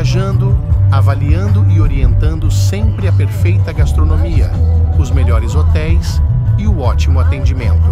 alojando, avaliando e orientando sempre a perfeita gastronomia, os melhores hotéis e o ótimo atendimento.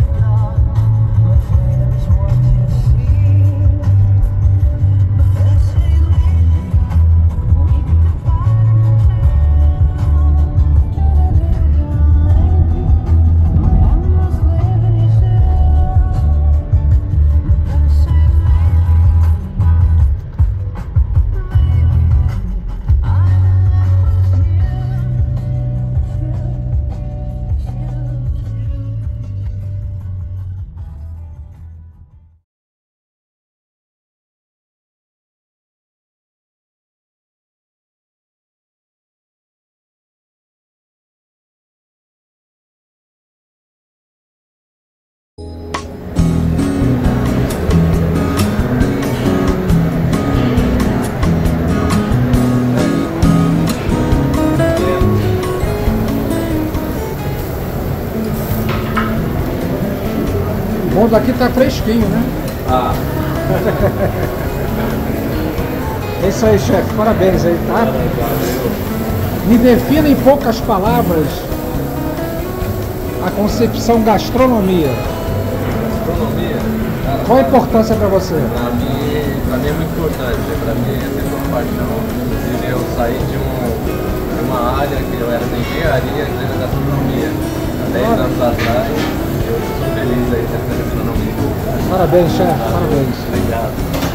O bom daqui tá fresquinho, né? Ah. É isso aí, chefe. Parabéns aí, tá? Me defina em poucas palavras a concepção gastronomia. Gastronomia? Cara, qual a importância para você? Pra mim é muito importante. Pra mim é sempre uma paixão. Inclusive eu saí de uma área que eu era de engenharia, que era gastronomia. Há 10 anos atrás. Eu estou feliz aí de ter gastronomia. Parabéns, chefe. Parabéns. Obrigado.